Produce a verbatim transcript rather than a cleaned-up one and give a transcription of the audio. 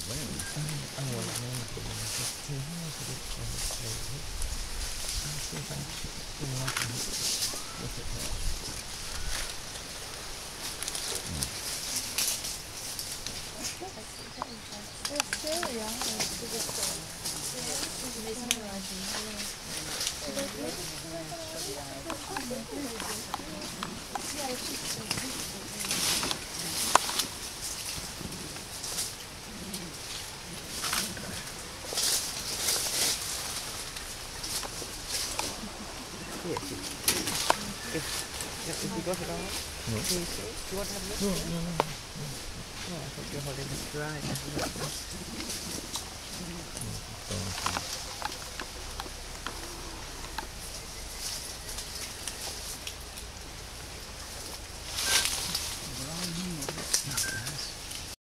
Oh, well, no, just to see if I can look at her. Have you got it all? No. Can you see? Do you want to have a look? No, no, no. No, I thought you were holding it dry.